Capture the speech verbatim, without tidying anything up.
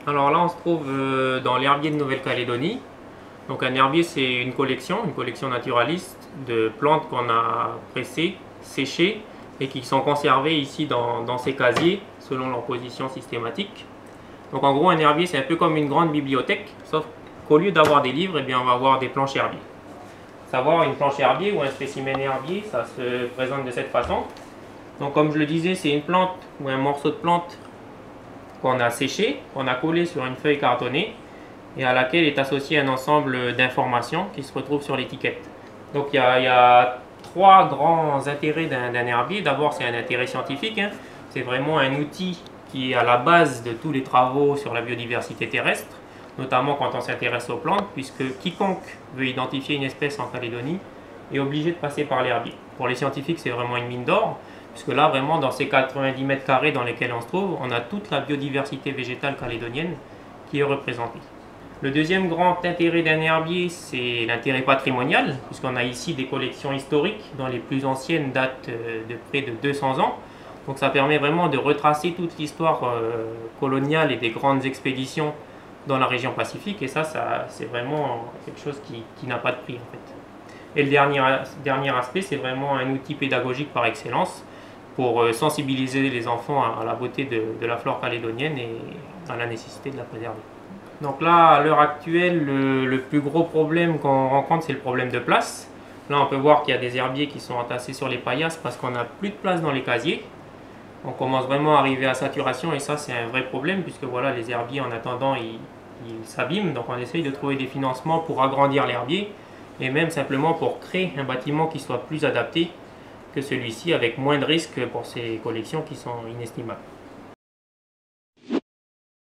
Alors là, on se trouve euh, dans l'herbier de Nouvelle-Calédonie. Donc un herbier, c'est une collection, une collection naturaliste de plantes qu'on a pressées, séchées et qui sont conservées ici dans, dans ces casiers selon leur position systématique. Donc en gros, un herbier, c'est un peu comme une grande bibliothèque, sauf qu'au lieu d'avoir des livres, eh bien, on va avoir des planches herbiers. Savoir une planche herbier ou un spécimen herbier, ça se présente de cette façon. Donc comme je le disais, c'est une plante ou un morceau de plante qu'on a séché, qu'on a collé sur une feuille cartonnée et à laquelle est associé un ensemble d'informations qui se retrouvent sur l'étiquette. Donc il y, a, il y a trois grands intérêts d'un herbier. D'abord, c'est un intérêt scientifique, hein. C'est vraiment un outil qui est à la base de tous les travaux sur la biodiversité terrestre, notamment quand on s'intéresse aux plantes, puisque quiconque veut identifier une espèce en Calédonie est obligé de passer par l'herbier. Pour les scientifiques, c'est vraiment une mine d'or, puisque là, vraiment, dans ces quatre-vingt-dix mètres carrés dans lesquels on se trouve, on a toute la biodiversité végétale calédonienne qui est représentée. Le deuxième grand intérêt d'un herbier, c'est l'intérêt patrimonial, puisqu'on a ici des collections historiques, dont les plus anciennes datent de près de deux cents ans. Donc ça permet vraiment de retracer toute l'histoire euh, coloniale et des grandes expéditions dans la région Pacifique, et ça, ça c'est vraiment quelque chose qui, qui n'a pas de prix en fait. Et le dernier, dernier aspect, c'est vraiment un outil pédagogique par excellence pour euh, sensibiliser les enfants à, à la beauté de, de la flore calédonienne et à la nécessité de la préserver. Donc là, à l'heure actuelle, le, le plus gros problème qu'on rencontre, c'est le problème de place. Là, on peut voir qu'il y a des herbiers qui sont entassés sur les paillasses parce qu'on n'a plus de place dans les casiers. On commence vraiment à arriver à saturation et ça, c'est un vrai problème puisque voilà, les herbiers, en attendant, ils, ils s'abîment. Donc on essaye de trouver des financements pour agrandir l'herbier et même simplement pour créer un bâtiment qui soit plus adapté que celui-ci avec moins de risques pour ces collections qui sont inestimables.